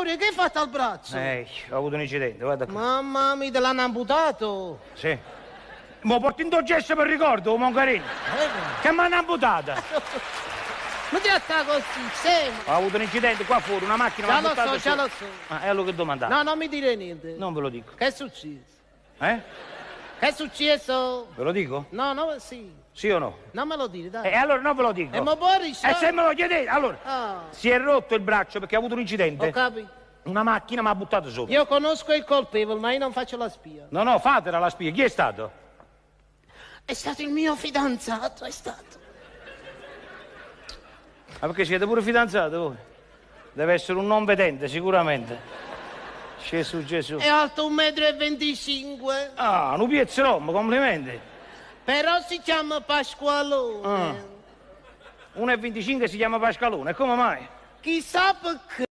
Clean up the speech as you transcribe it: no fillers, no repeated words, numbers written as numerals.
Vittorio, che hai fatto al braccio? Ho avuto un incidente, guarda qua. Mamma mia, te l'hanno amputato? Sì. Mo porti in gesso per ricordo, Moncarino. Che mi hanno amputata. Non ti attacco così, scemo. Ho avuto un incidente qua fuori, una macchina mi ha buttato Già lo so. E allora che domandate? No, non mi dire niente. Non ve lo dico. Che è successo? Eh? Che è successo? Ve lo dico? No, sì. Sì o no? Non me lo dire, dai. E allora non ve lo dico. E mo Boris? E se me lo chiedete, allora, si è rotto il braccio perché ha avuto un incidente. Ho capito. Una macchina mi ha buttato sotto. Io conosco il colpevole, ma io non faccio la spia. No, fatela la spia. Chi è stato? È stato il mio fidanzato, è stato. Ma perché siete pure fidanzati voi? Deve essere un non vedente, sicuramente. Gesù. È alto 1,25 m. Ah, un piezzerom, complimenti. Però si chiama Pasqualone. 1,25 si chiama Pascalone, e come mai? Chissà perché.